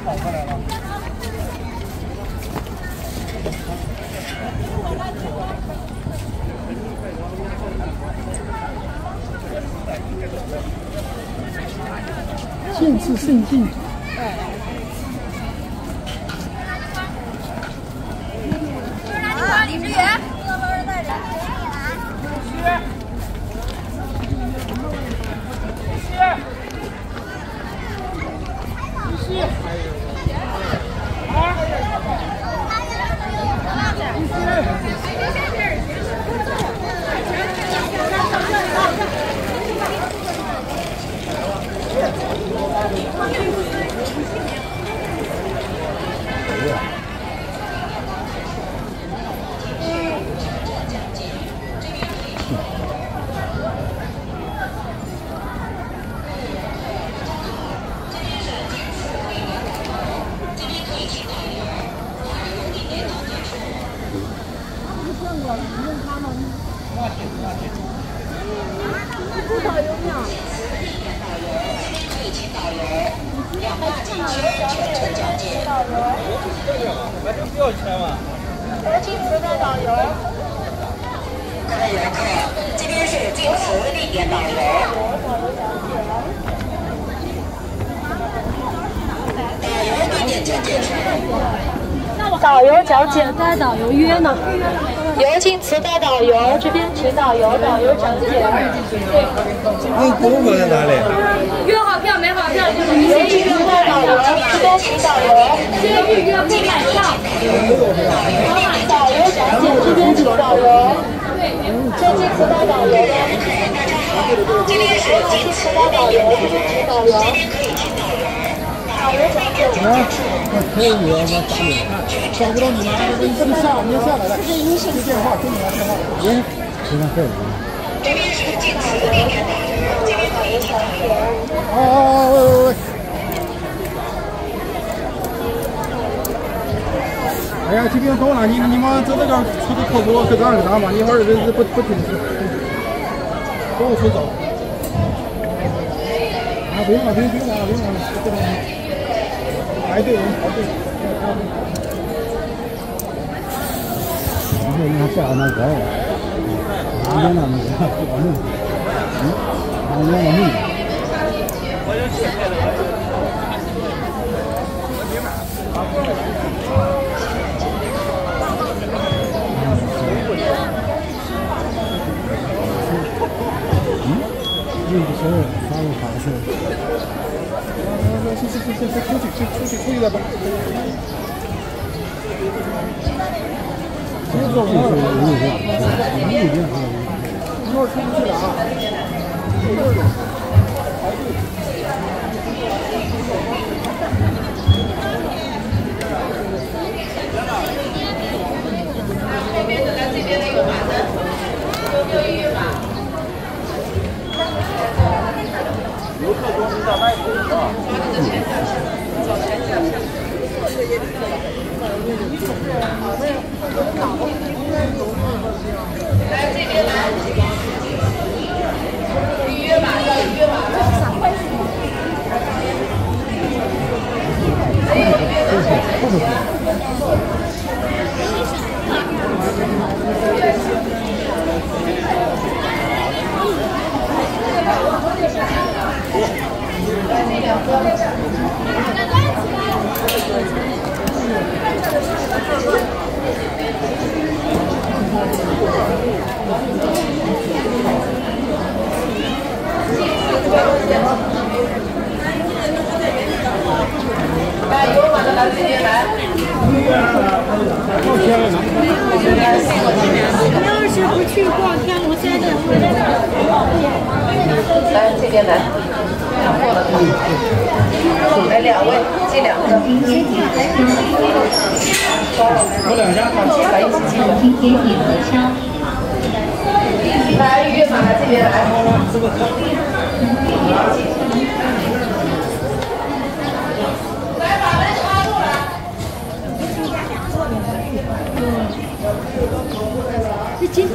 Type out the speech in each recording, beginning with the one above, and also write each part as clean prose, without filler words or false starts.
跑过来了。见至圣境。 李志远，这个包人带着。 不要钱嘛？ 金池的导游。 各位游客，这边是金池地点导游。导游地点讲解是。 导游讲解带导游约呢？游金池带导游，这边请导游讲解。 公公在哪里？ 约好票没好票就是你先预约带导游，这边请导游先预约不买票。导游讲解，这边请导游。这金池带导游的。 这边是金池导游，这边请导游。 这边可以请导游。 导游讲解。 可以，我打你看，找不到你吗？你这么下，你要下来了。这是音信电话，给你要电话。行了，可以。 这边是金池地点导游，这边可以请导游。 喂。哎呀，这边到了，你们这个出的可多，可这样干嘛？一会儿这不停止，到处找。啊，不用了，这边排队人排队。你看下那高了，哪那么高？我弄，我弄。我就去开了。这个时候发了法式。出去再吧。这个我一会儿出不去了啊。 这边的来这边的有码的，有预约码。 游客中心在外头啊。 来这边来，预约码要预约码了。还有预约的。来，有码的来这边来。 你要是不去逛天龙3店回来来这边来，过了来2位，这2个。 我2家看来一起进的。来预约码来这边来。来把门插住了。 这金。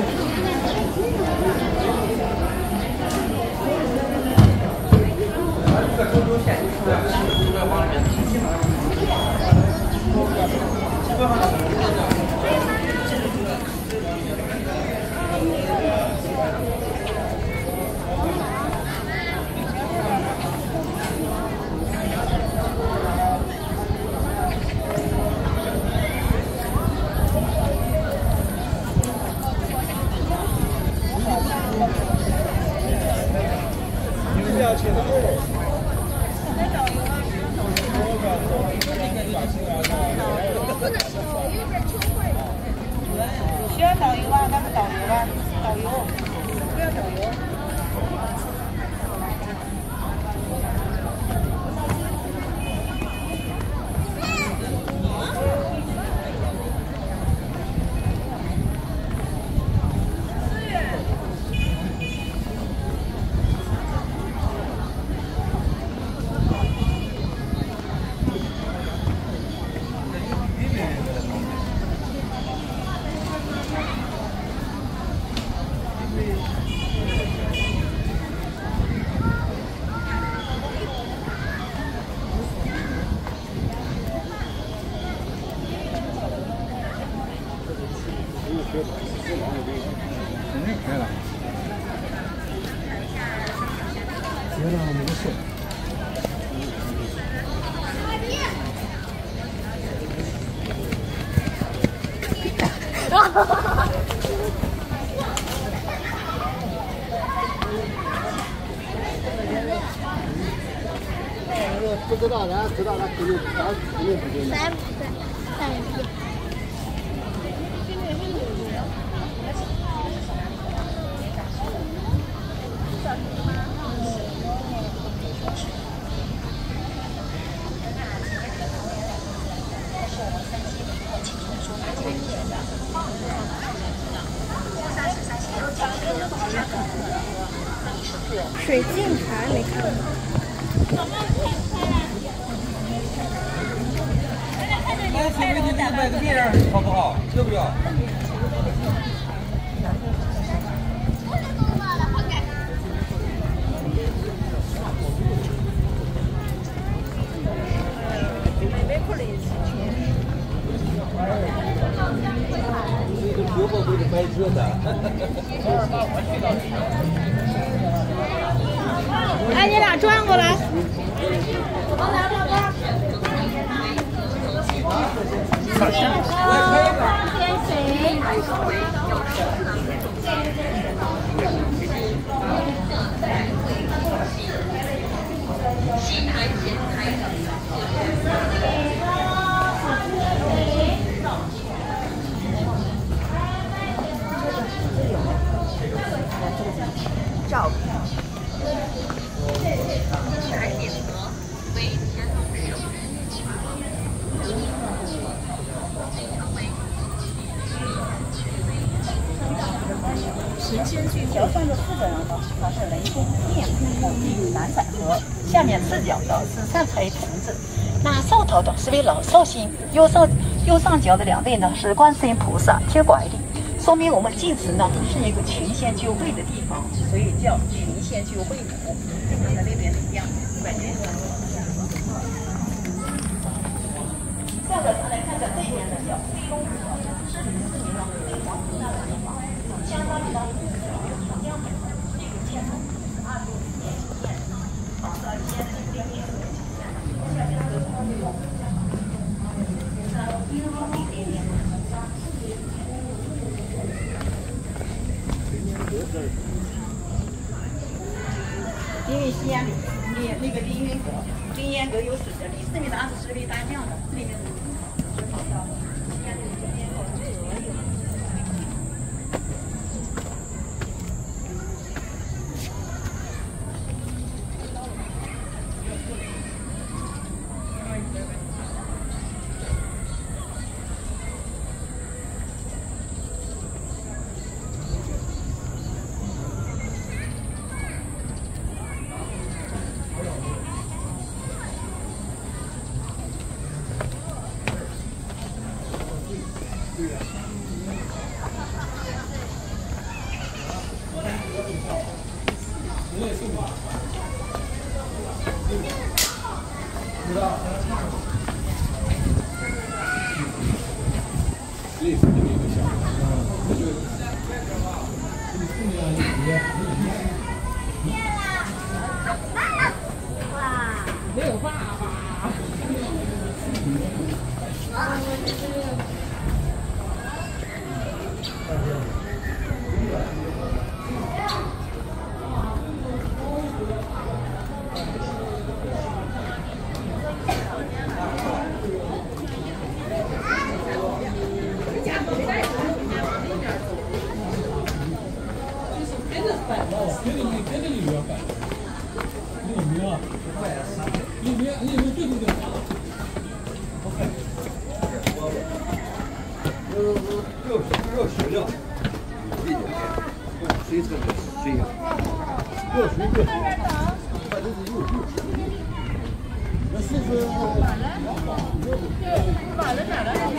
这个中选，往里面提起来。 不知道，然后知道他肯定不对。 三不对，三一个。水镜台没看过。 来，请问你这买个电影好不好？要不要？刘伯伯的白车的。 哎，你俩转过来。 照神仙剧脚上的4个人呢，他是雷公、面孔、南彩河，下面赤脚的是三彩童子，那上头的是位老寿星，右上角的2位呢是观世音菩萨贴拐力，说明我们晋祠呢是一个群仙聚会的地方，所以叫群仙聚会府，跟那边一样。再来看看这边的叫飞龙府，是名了飞黄腾达的地方，相当于长江本这个建筑是26年建的，房子16年下面的空有。因为西安那个凌烟阁有史的，李世民当时是为大将的，那个是好的。西安的凌烟阁没有爸爸。 热水料，水特别水呀，热水，反正是热。那是满了哪了？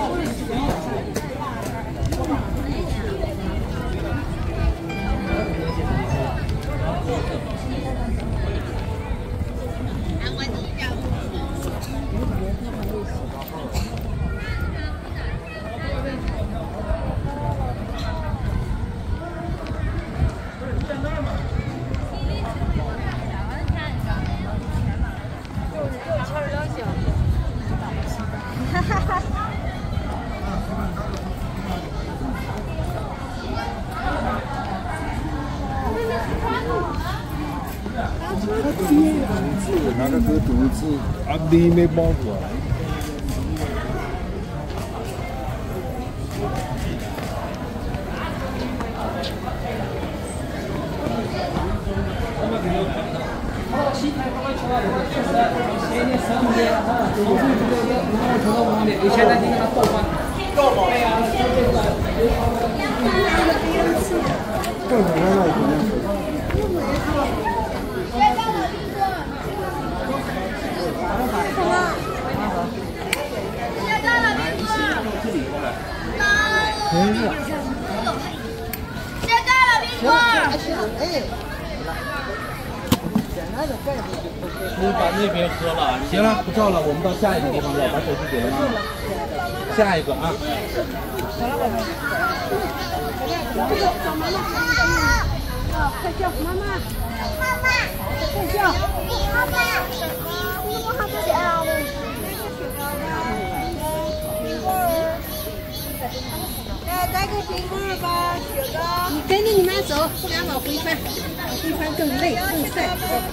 是阿弟没包袱啊。 你把那边喝了，行了，不照了，我们到下一个地方了，把手机给了妈妈。下一个啊。 快叫妈妈！妈妈！快叫妈妈！你怎么还不叫呢？带个苹果吧，雪糕。你跟着你妈走，不然往回翻，回翻更累更晒。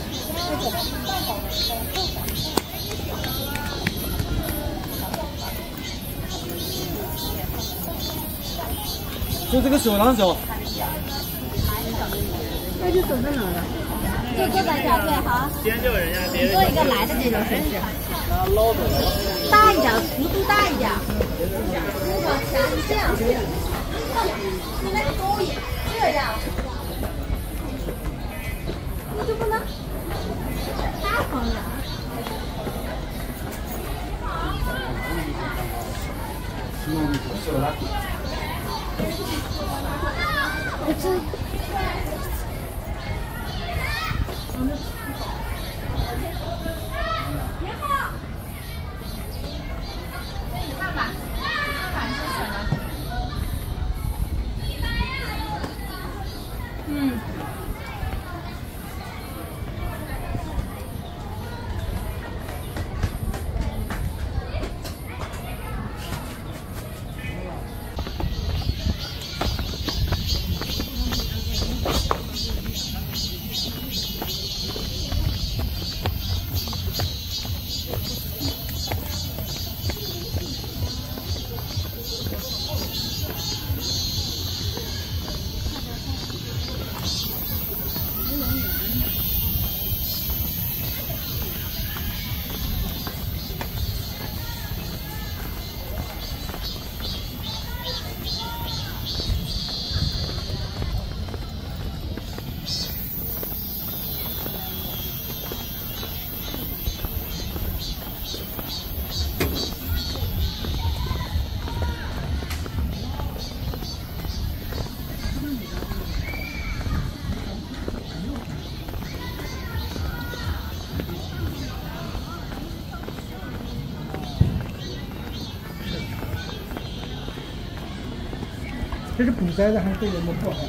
就这个手上走。 那就走到哪了？就这个小队好。先救人家，做一个来的这种形式。大一点，幅度大一点。往前这样。你那个勾引这样。你就不能大方点。我这。 这是补栽的还是对人的迫害？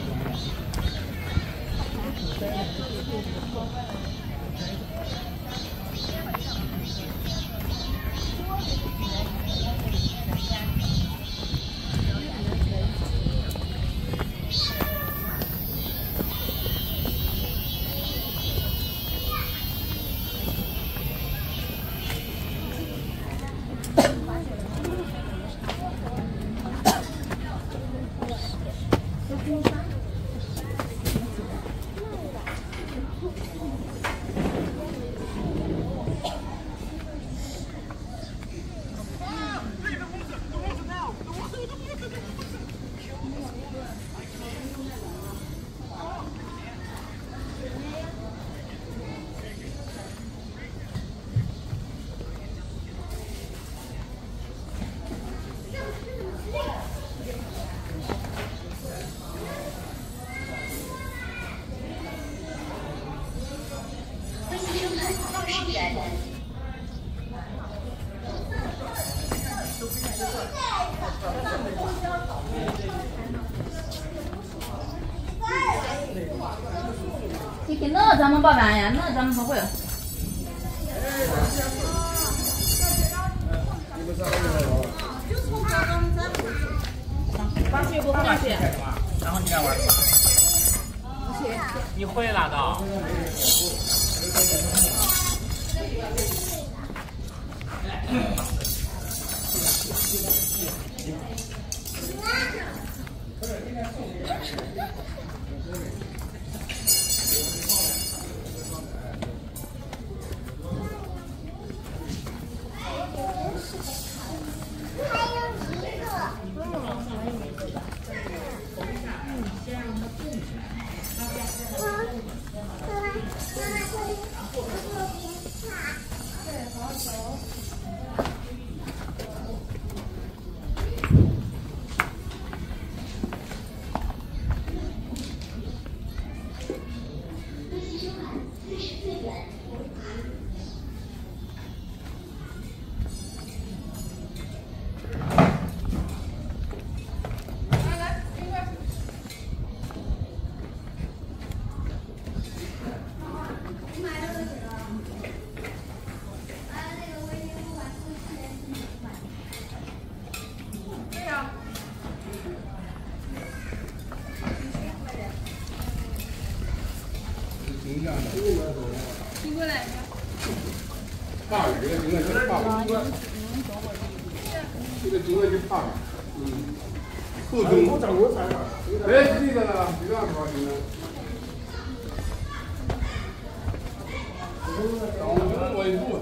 你给那咱们报完呀？那咱们不会。 放学不放学？然后你来玩。你会拉倒。 听过来。 怕的，这个金额就怕的。这个金额就怕的。后中。我掌握啥呀？哎，这个了，这个高兴了。掌握为主。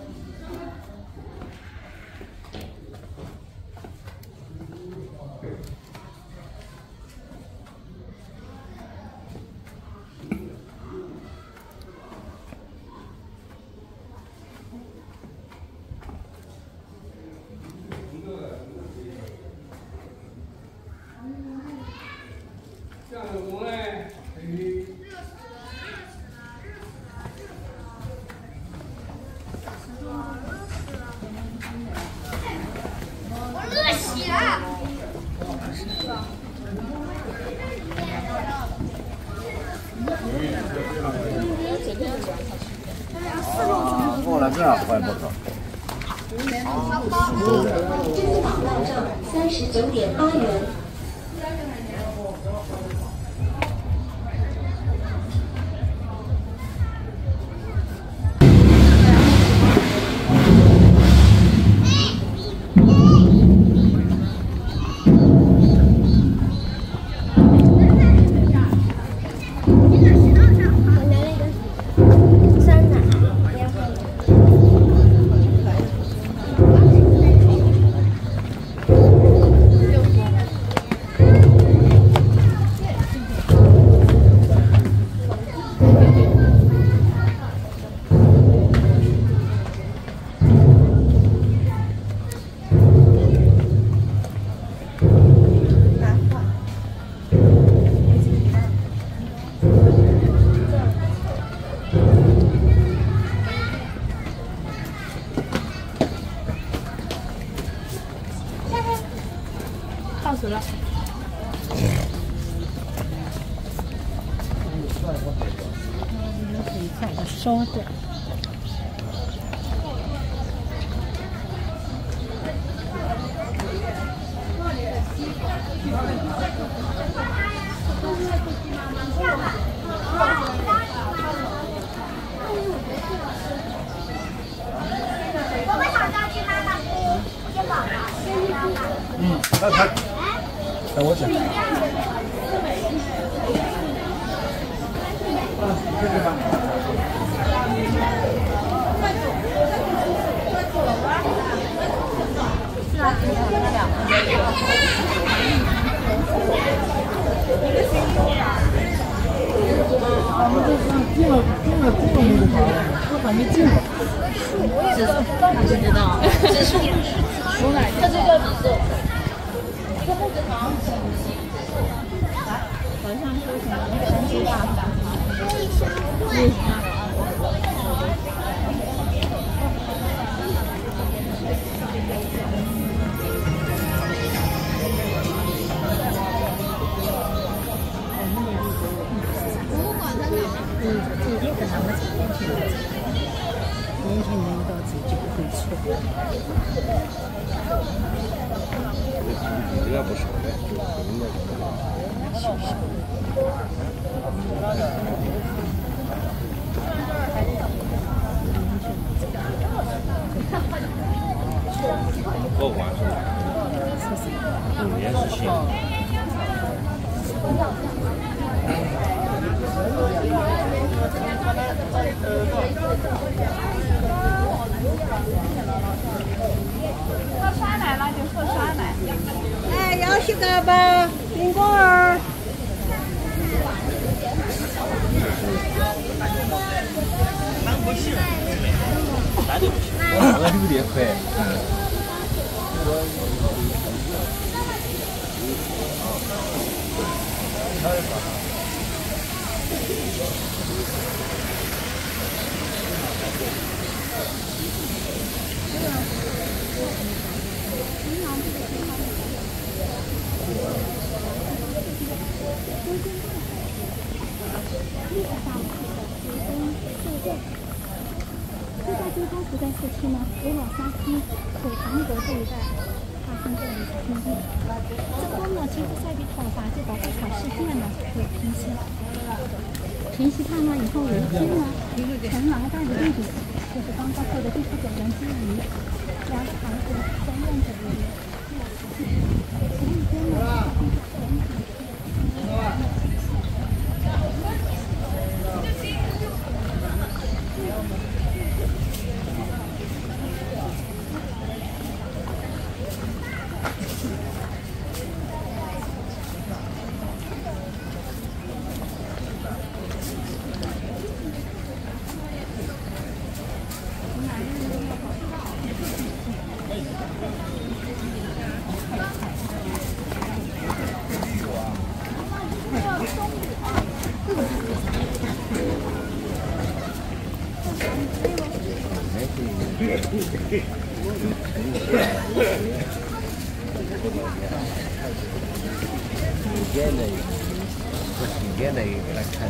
过来这样快不走。 珍宝万证39.8元。 到手了。烧的。 那他，等我讲。这个吧。 我还没进过。指数不知道，指数从哪？这就叫指数。一个木字旁，好像是什么神奇大法。年轻人到自己就不会错。 这个不少的，就红的什么的。 过关是吧？也是行。 喝酸奶了就喝酸奶。 哎，要些个吧，苹果儿。 不行，那就不行。 那有点快。 这家金康时代社区呢，为老沙溪口塘沟这一带发生过一次停电。之后呢，经过赛地讨伐，就把这场事件呢给平息了。平息它呢以后，有一天呢，陈老大的弟弟，就是刚刚说的第4个人之一，将孩子相认的人，前几天呢， 也得来看。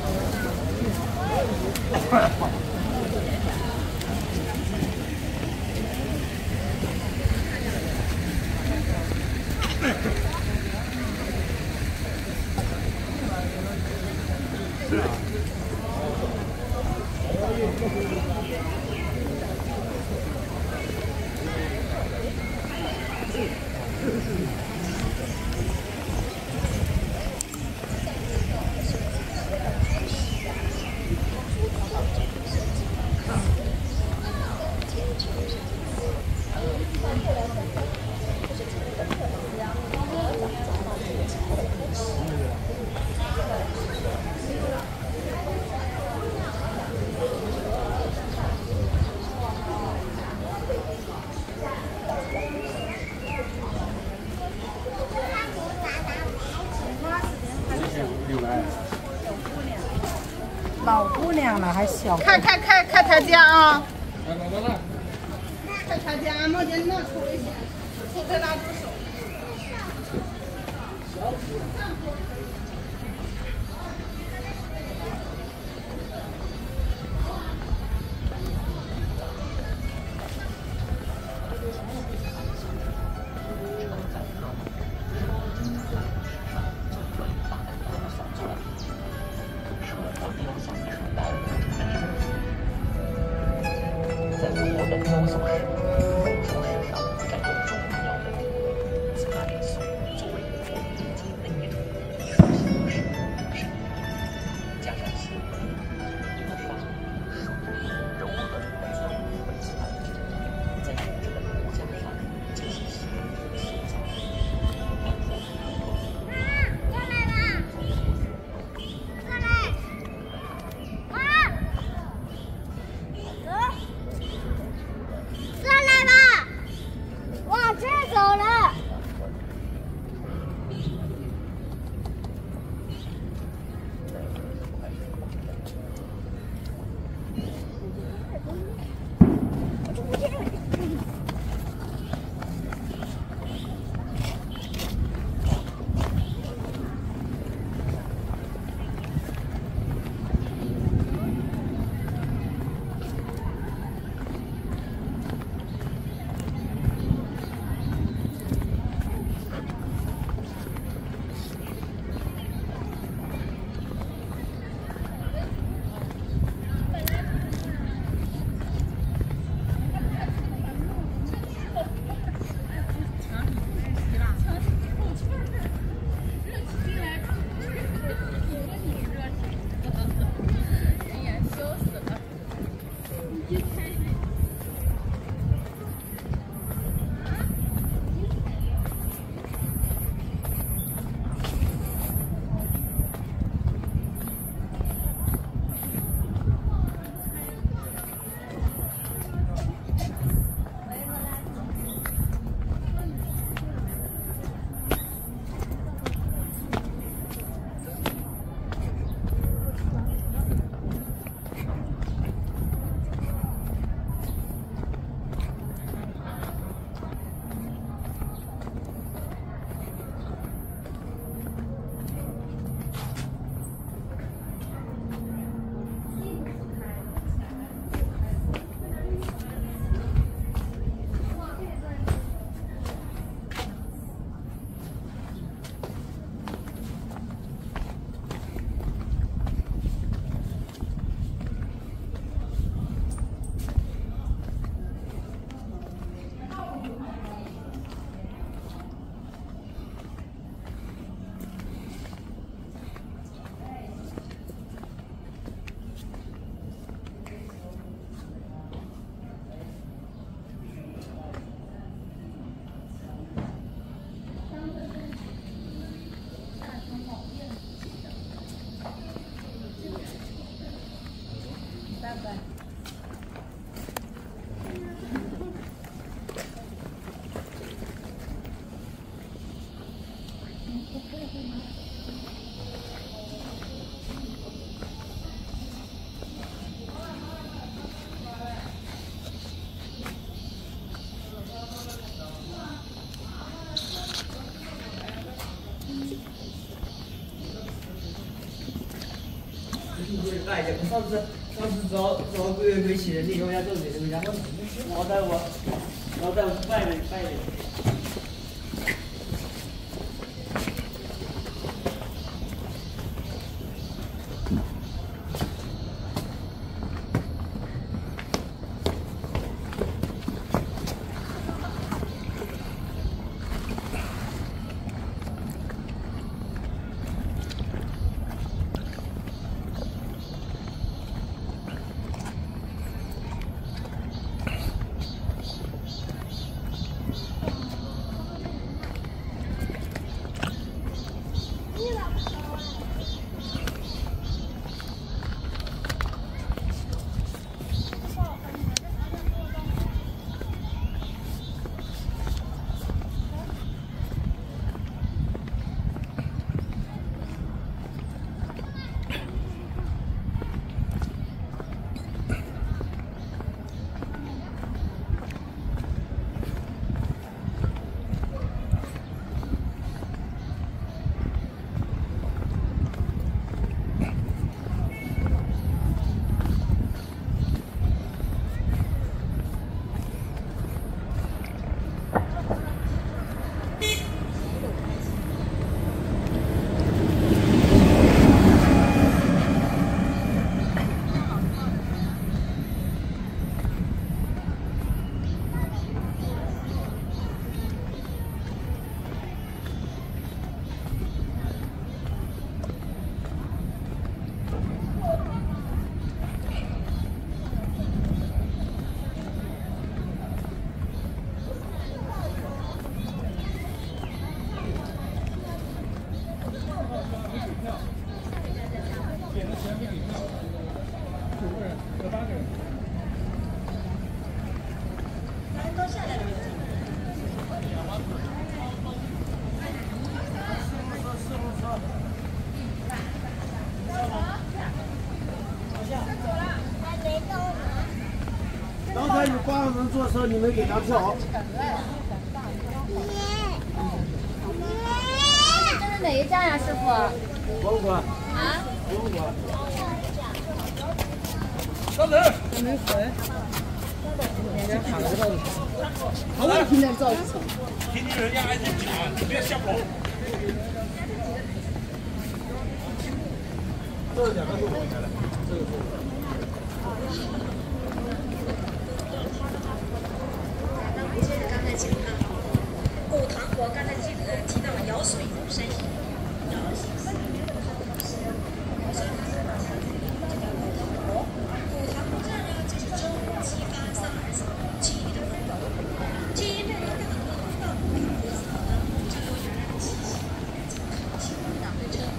老姑娘了还小。 看他家啊！ 看他家，毛巾拿出来先，出来拿不手。 在我的雕塑史、风俗史上占有重要的地位。此大元素作为佛以及文艺中艺术上次找围棋的，你用下都是这个家伙，我在外面。 刚才有8个人做时候，你们给他票。 这是哪一站呀，师傅？ 博物馆。 啊？ 博物馆。 上人。 还没回。 好的，听听人家还是讲，你别瞎跑。 这2个都回来了，这个是。 接着刚才讲到古唐国，刚才提到了尧水山西，古唐国这呢，就是周姬发3儿子，其余的分斗，其余被人大河到古唐国子呢，就由原来的七姓康姓党对称。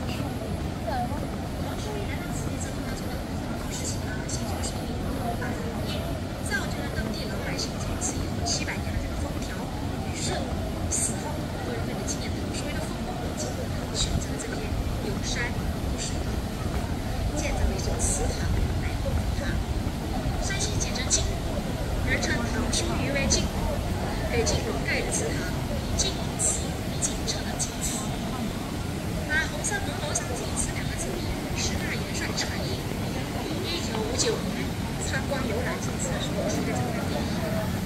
王叔一来到此地之后呢，就实行了兴修水利、发展农业，造就了当地老百姓从此以后700年的这个风调雨顺。死后都有这个纪念头，所谓的凤凰国际，选择这些有山有水的，建造了一座祠堂来供奉它。山西简称晋，人称唐青鱼为晋，给晋龙盖的祠堂，晋祠，晋城的晋祠。那红色门楼上“晋祠”2个字，10大元帅传译。1959年参观游览晋祠，我是在这个地方。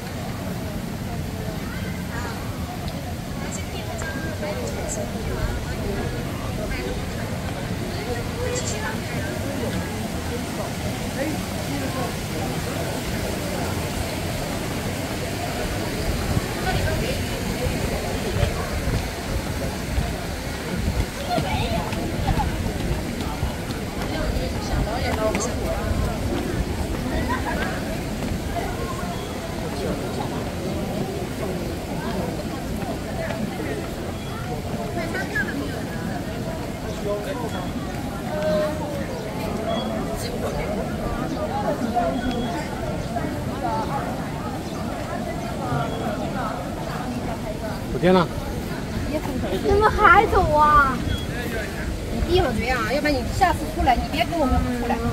不见了。 怎么还走啊？ 你闭上嘴啊，要不然你下次出来，你别跟我们出来。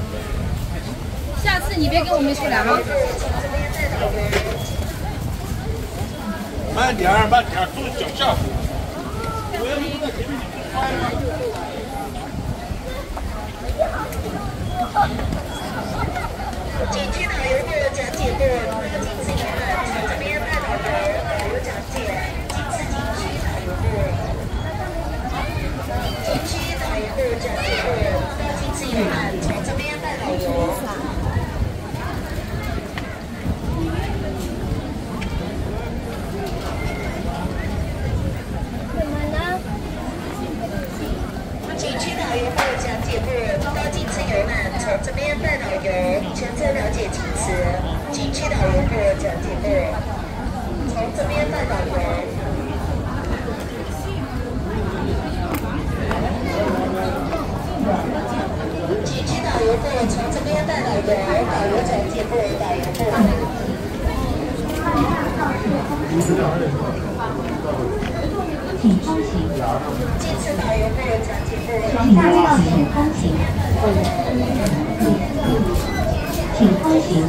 下次你别跟我们出来啊！ 慢点，注意脚下。我要不在前面，你这边带导游，全车了解请辞。景区导游部讲解部，从这边带导游。景区导游部从这边带导游，导游讲解部，导游部。 请通行。 这次导游部讲解部， 全驾校请通行。请通行。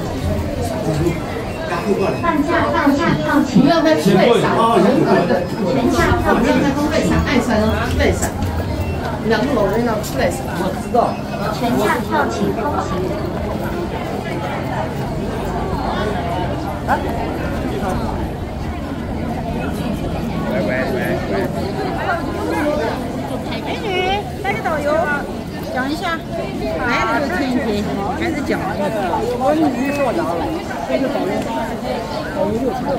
半价票请。 不要再付费啥？ 全价票不要再付费啥？爱才能付费啥？两个老人要付费啥？我知道。 全价票请通行。 美女，带个导游讲一下，来了就听一听，开始讲。我女说讲了，这个导游6,000。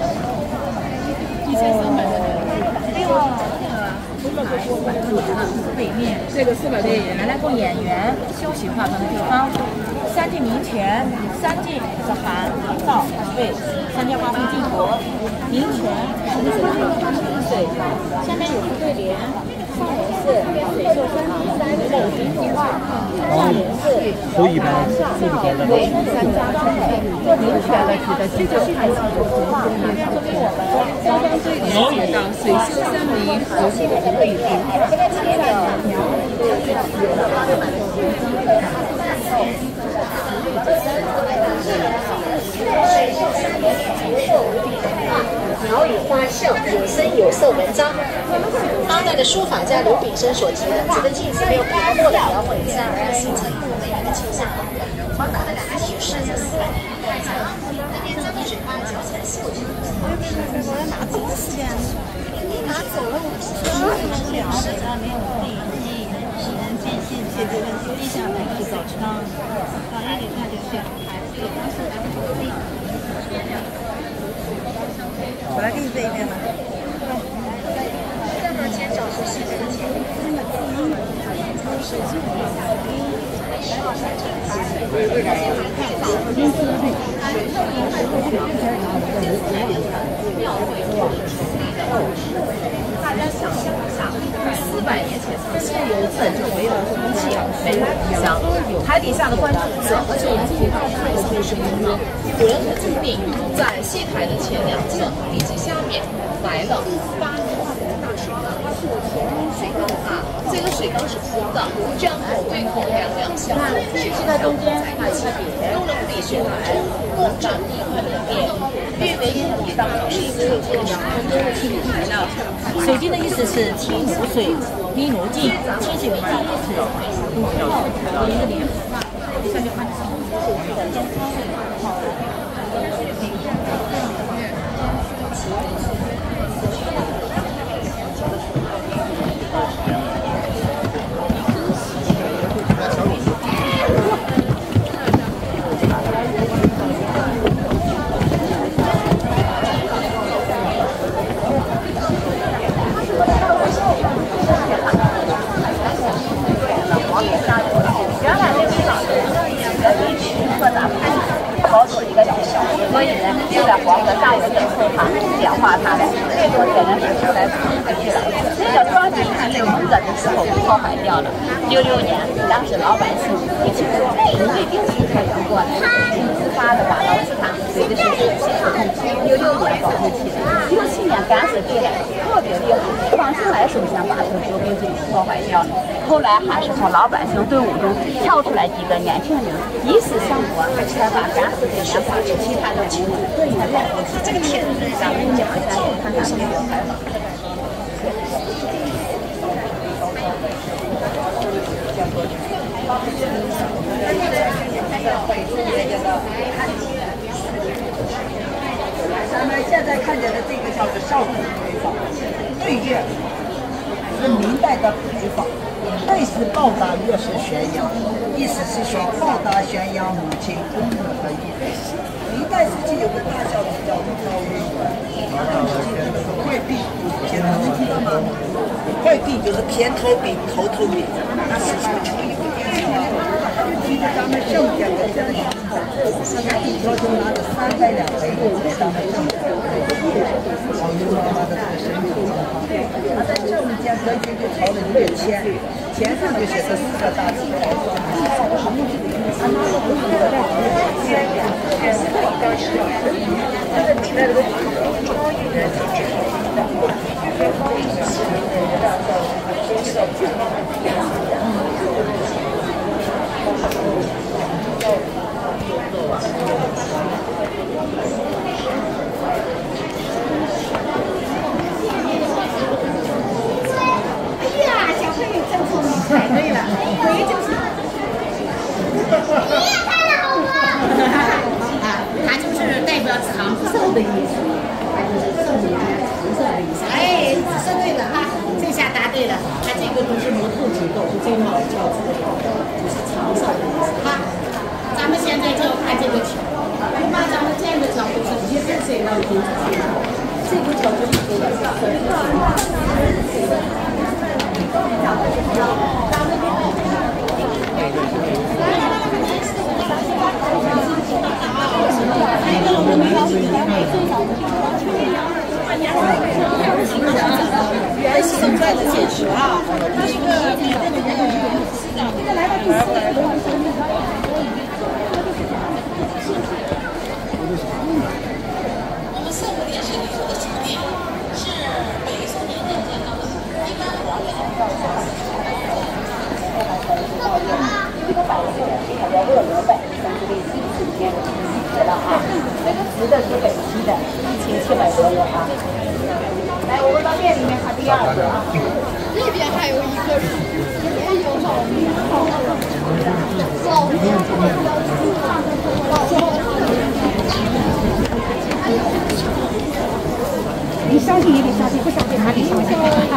背面这个400多元，来供演员休息化妆的地方。3进民权，3进是含照对，3间花卉进国，民权对，下面有副对联。上联是水秀山水平图画，下联是都一般对3家庄对，这明确了指的这就是海上图画，说明我们刚刚对联写到水秀山林和系列的对联，这个前面描鸟语花香，有声有色文章。当代的书法家刘秉生所提的，指的近似没有八过的描绘，自然而然形成一种美的倾向。黄岛的两个许是在400年开采，那边张水花脚踩秀气。我要拿走时间，拿走了，实在没有力气，使人坚信解决问题地下来去早窗，导演给大家选牌，这个当时来不及。我来给你这一边吧。再往前走是西北前。 大家想象一下，400年前现有本就没有空气没有冰箱，海底下的观众怎么就能听到海上的声音呢？有人很聪明，在戏台的前2侧以及下面埋了8个大水缸，水缸啊，这个水缸是空的，这样对口两相，戏台中间在一起用了地水来共占地和里面，誉为一当是一个材料。水晶的意思是清如水，明如镜，清洗为净意思。一个莲花，下面换成所以呢，就在黄河上游等候它，氧化它的最多天然水出来去了。这个庄稼还没有猛热的时候破坏掉了。66年，当时老百姓一起说，水兵器材要过来，自发的把老池塘水的水系统66年保护起来。67年干湿对了，特别厉害，放生来首先把这个水兵器破坏掉了。后来还是从老百姓队伍中跳出来几个年轻人，一时想过才把干湿对研发出其他的物质得以保护。这个天咱们讲一下，看看没有采访。 咱们现在看见的这个叫做少孔回坊，对月是明代的回坊，对是报答月是宣扬，意思是说报答宣扬母亲公母的意思。明代时期有个大孝子叫做高玉，会病，现在能听到吗？会病就是偏头病、头病，他是求一个天上来，他就提着咱们圣家的这个他一条就拿着300两银子给咱们圣家，保佑妈妈的这个身体健康。他在正间德军就朝了1签，签上就写着4个大字。 猜对了，我也就是。它就是代表长寿的意思，它就是寿年长寿的意思。哎，说对了哈，这下答对了。它这个都是模兔结构，这毛叫这个就是长寿的意思哈。咱们现在就看这个桥，一般咱们建的桥都是100岁到90岁，这个桥就是这个。原形在的解释啊，它是个这个来到第4个。我们4个点是里头的景点，是北宋年间建造的，一般皇帝这个摆设它叫鄂罗摆，但是这个时间写了啊，这个瓷的是北齐的，1700多人啊。来，我们到店里面看第2个啊。那边还有一个是，也有老兵，你相信也得相信，不相信还得相信。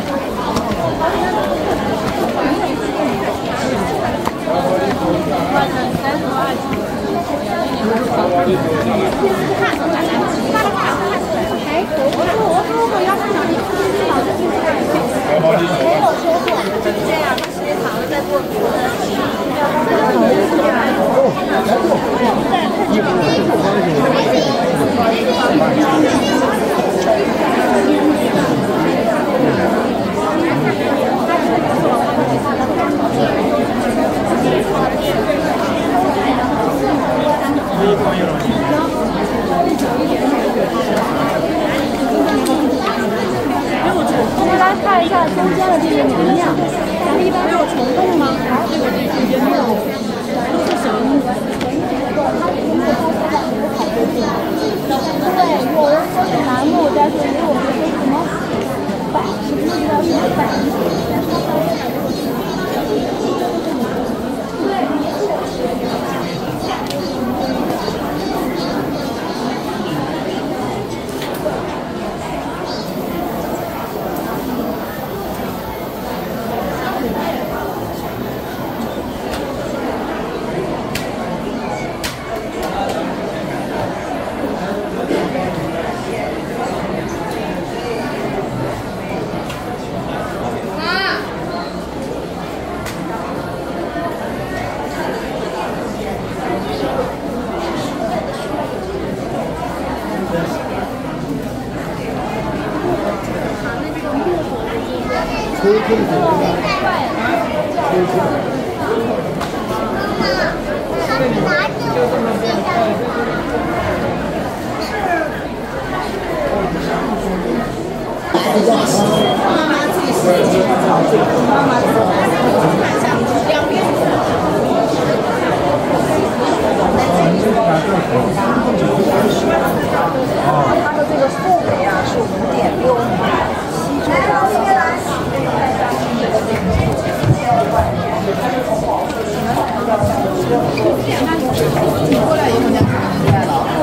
我们来看一下中间的这个能量，咱们一般没有虫洞吗？好，这个没有，这是什么意思？对，有人说是楠木，但是也有人说什么柏，是不是叫什么柏？ 过来以后，人家可能就来了。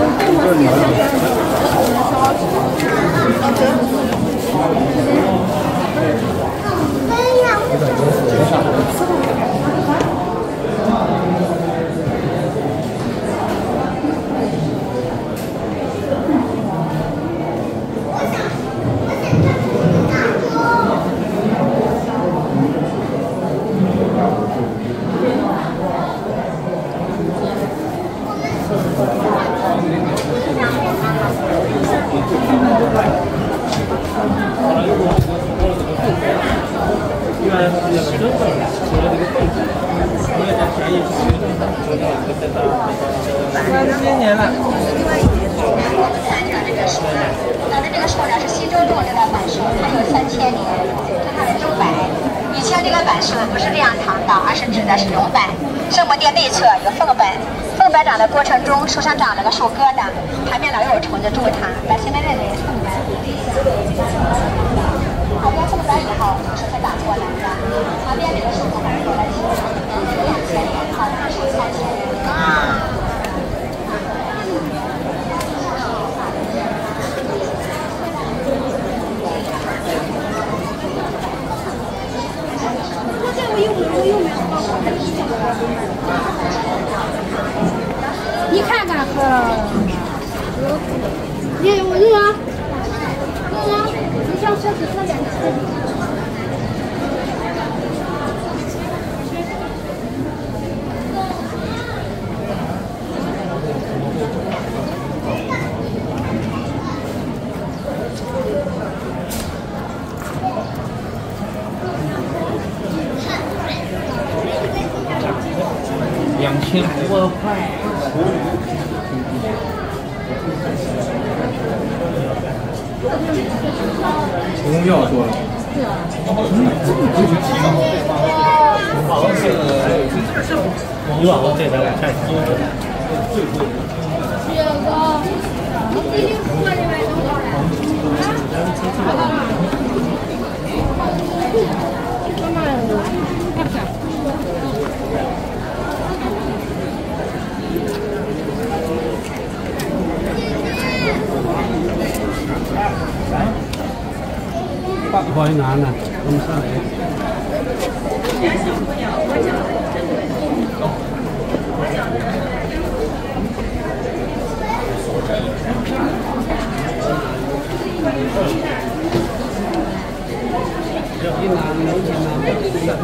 今年了。 咱的这个树呢是西周种这个柏树，它有3000年，它是钟柏。以前这个柏树不是这样躺倒，而是指的是龙柏。圣母殿内侧有凤柏，凤柏长的过程中，树上长了个树疙瘩，旁边老有虫子蛀它，但现在认为凤柏。旁边凤柏以后是会打过来的，旁边这个树还是有了2000年，好像是3000年啊。 你看看喝了，你我热啊，热啊，你上车只喝2次。 2500块。公庙做了。你往后这边来看一下。 不好意思拿呢，我们上来。一拿楼梯拿。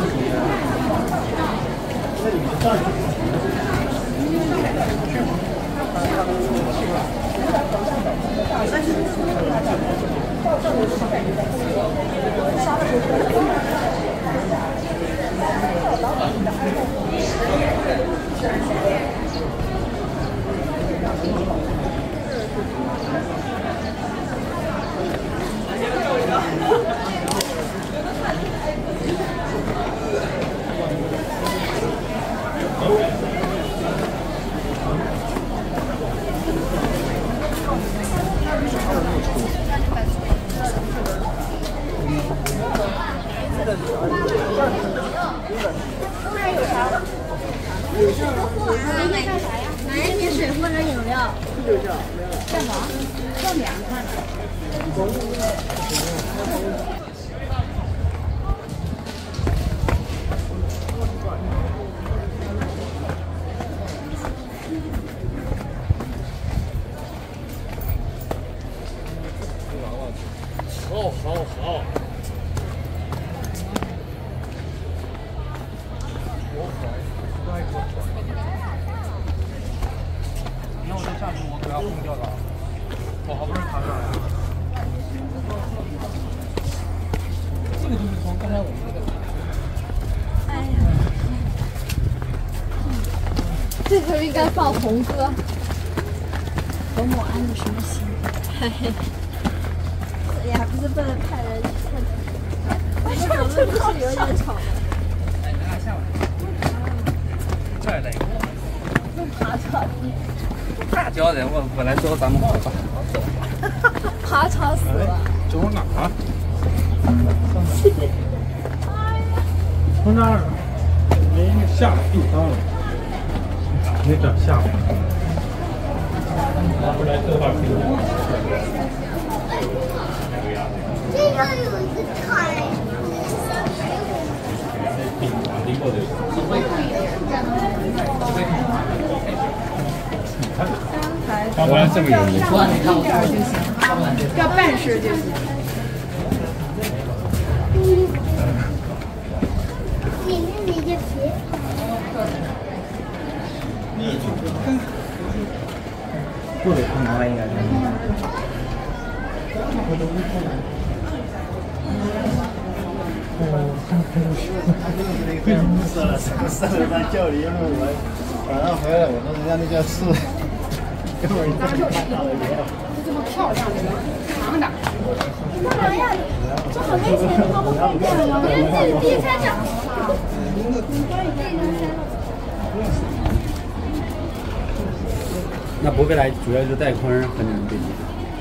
拿一瓶水或者饮料。干嘛？放凉快。 好。那我这下去我可要空掉了，我好不容易爬上来了。这个就是从刚才我们那个。 哎呀，这时候应该放红歌。侯某安的什么心？嘿嘿。哎呀，不是不能派人看。我们不是有点吵吗？ 哎，你俩下来。这儿来。 爬长地。 大脚人，我本来说咱们好吧，走。 爬长死了。 走哪儿？ 从哪儿？没下地方了。 你长相。 这个有一个台。 当然这个有一点就行，要半身就行。 里面那个皮。 不得看哪应该是。 射了当教练，因为我晚上回来，我说人家那叫刺，跟我一样看到了一样。 这么漂亮的人，长的。 干嘛呀？这好危险，跑不快点了，我要自己开着。 那不回来主要就带宽和你们对比。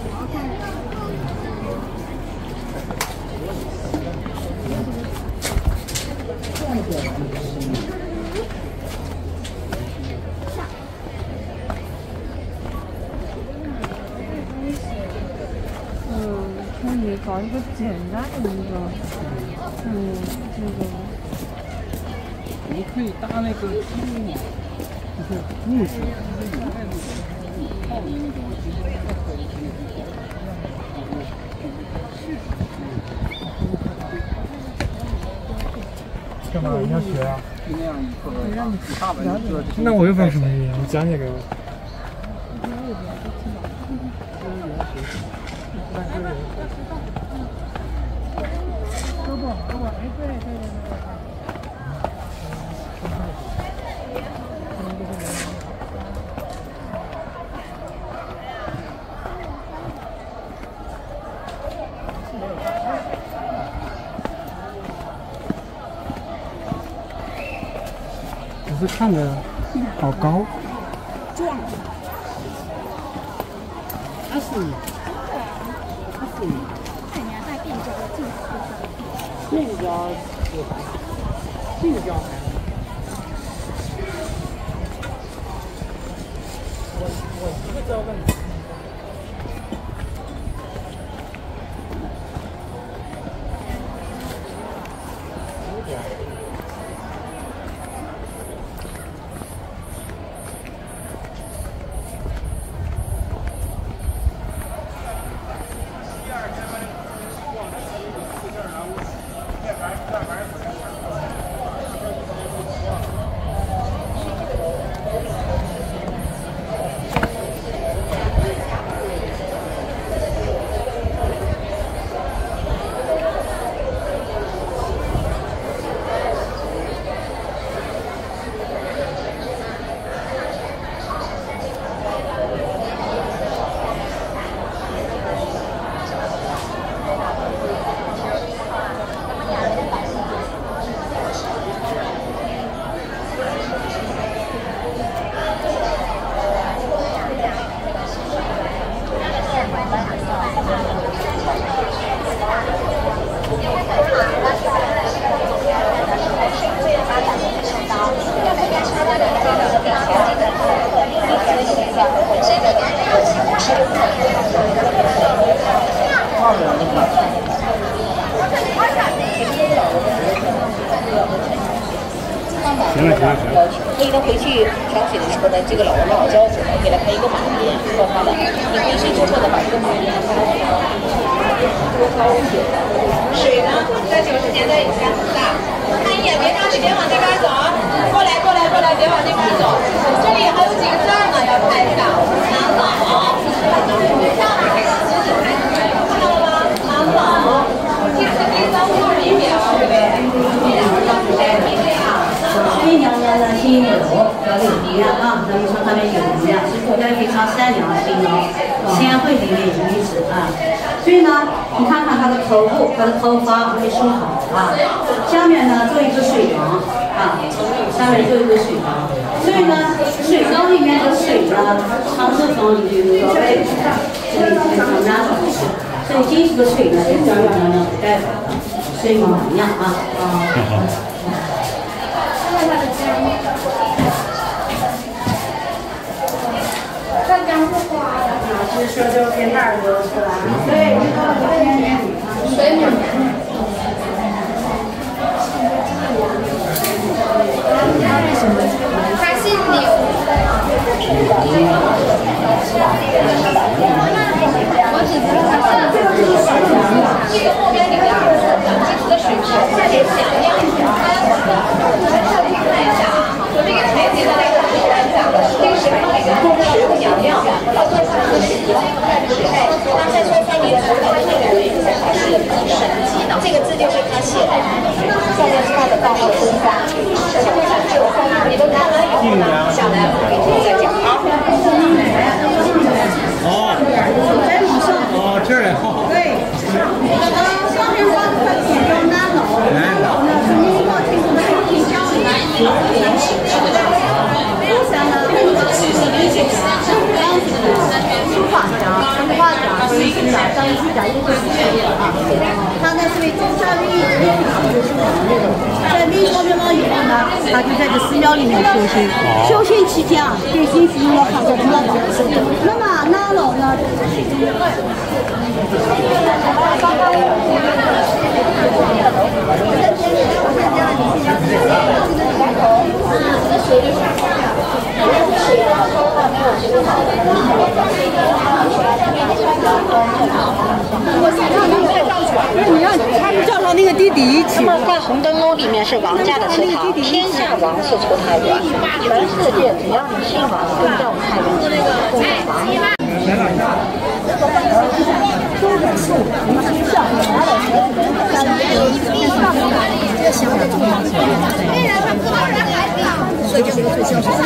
可以搞一个简单的一个，这个。 我们可以搭那个就是木质。 干嘛？你要学啊？ 那我又不知道什么语言，你讲解给我。只是看着好高。 壮。 20米。20米。 看人家在变焦的镜头。 变焦是吧？变焦还。我一个焦问题。 可以呢，回去调水的时候呢，这个老胶水呢，给它开一个马鞭，告它的，你回去之后呢，把这个马鞭水呢，在90年代以前很大，看一眼，别着急，别往这边走，过来，别往那边走，这里还有几个字呢，要看一下，南宝，看到了吗？南宝，这是第350米表，对不对？ 新娘呢是新牛，要有力量啊，咱们说他们有力量，是国家非常善良的新郎，贤惠的一位女子啊。所以呢，你看看她的头部，她的头发会梳好啊。下面呢做一个水缸啊，下面做一个水缸。所以呢，水缸里面的水呢，长寿房里就有个位置，这里很难保持。所以进去的水呢，就像代表的水缸一样啊。 是说就跟那儿有是吧？对，水母。 他姓柳。我只知道他是这个后边里边基础的水平特别响亮。看一下啊，这个台阶的那个这个水缸里边水不响亮，老做它的水平那再说3年头的那个人他是有神迹的，这个字就是他写的，下面是他的报告分发。你都看完以后呢，下来我给你再讲啊。 哦，这儿嘞，好。对。 上面光可以叫南楼，南楼呢是民国提出的重庆教育。不想呢，书法家、书法家、文学家、张艺家也都是学的啊。他呢是为中山民在民国灭亡以后呢，他就在这寺庙里面修行。修行期间啊，给新使用了好多的宝石。那么南楼呢？你让他们叫上那个弟弟一起。 那么在红灯笼里面是王家的祠堂，天下王是出太原，全世界只要你姓王，都叫太原旗，供王。 所以这是一个最孝顺的。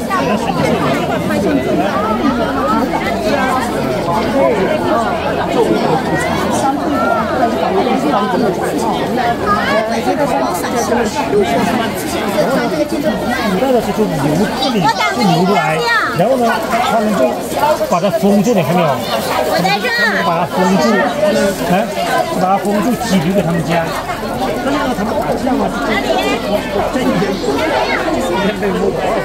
古代的时候牛自己是牛不来，然后呢，他们就把它封住，你看没有？我在这儿。把它封住，哎，把它封住，寄留给他们家。但是呢，他们打仗嘛，真严被摸过。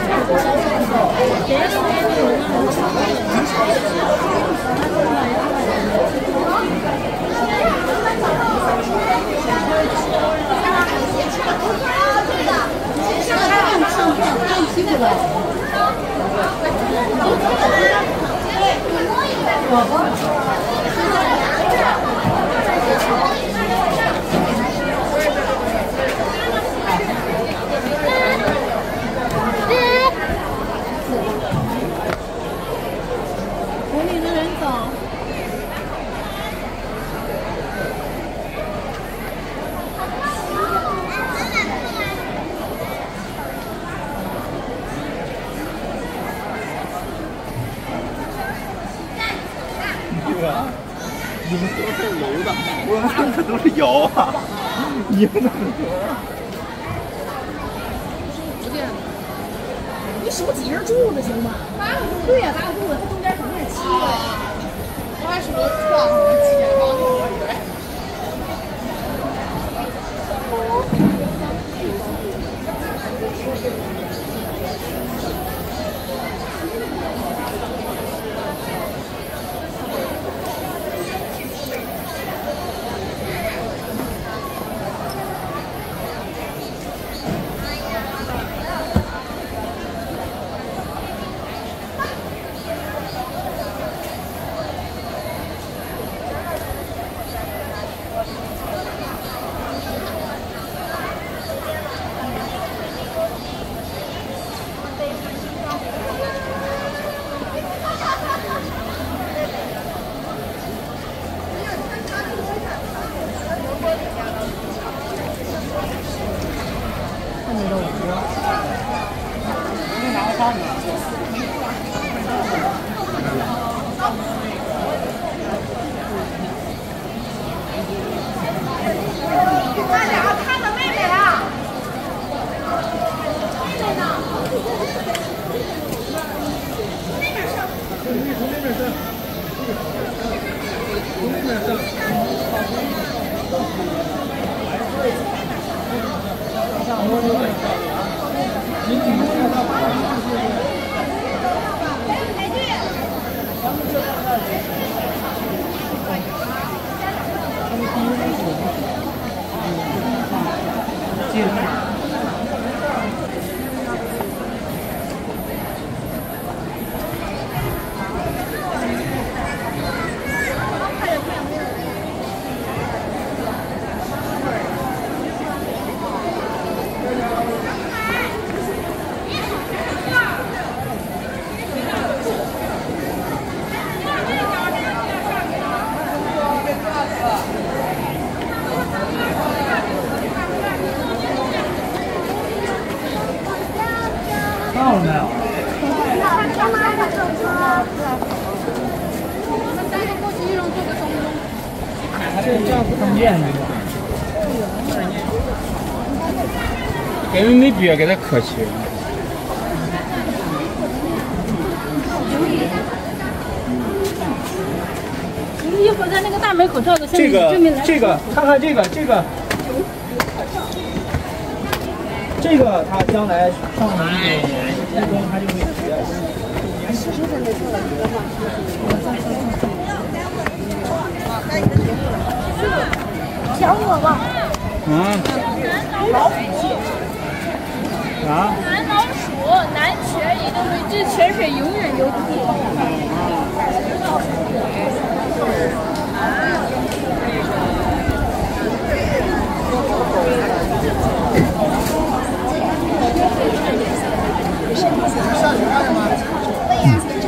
红领的人走。 你们说是油的，我们说的都是油啊！你们怎么说？ 你手挤着柱子行吗？对呀，大柱子，它中间肯定是漆的。我还说撞上了漆，刚好我以为。 方便的。根本没必要跟他客气。 你一会儿在那个大门口照个相， 这个，看看这个，他将来上了那个初中，他就会学。 想我吧。 南老鼠，南泉移动位，这泉水永远流不尽。 下雨了吗？